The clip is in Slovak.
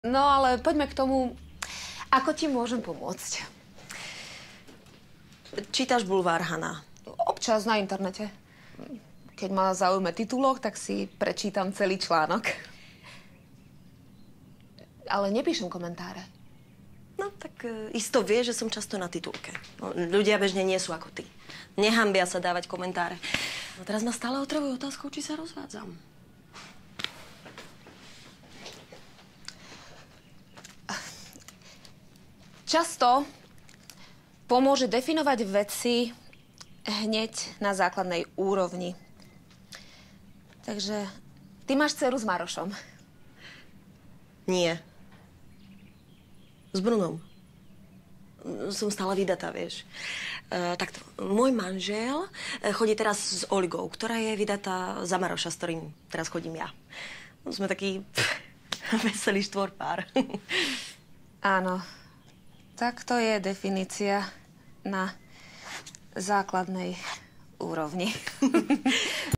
No ale poďme k tomu, ako ti môžem pomôcť. Čítaš bulvár, Hana? Občas na internete. Keď ma zaujme titulok, tak si prečítam celý článok. Ale nepíšem komentáre. No, tak isto vie, že som často na titulke. No, ľudia bežne nie sú ako ty. Nehambia sa dávať komentáre. No teraz ma stále otravujú otázkou, či sa rozvádzam. Často pomôže definovať veci hneď na základnej úrovni. Takže ty máš dceru s Marošom. Nie. S Brunom. Som stále vydatá, vieš. Takto, môj manžel chodí teraz s Oligou, ktorá je vydatá za Maroša, s ktorým teraz chodím ja. Sme taký veselý štvorpár. Áno. Tak to je definícia na základnej úrovni.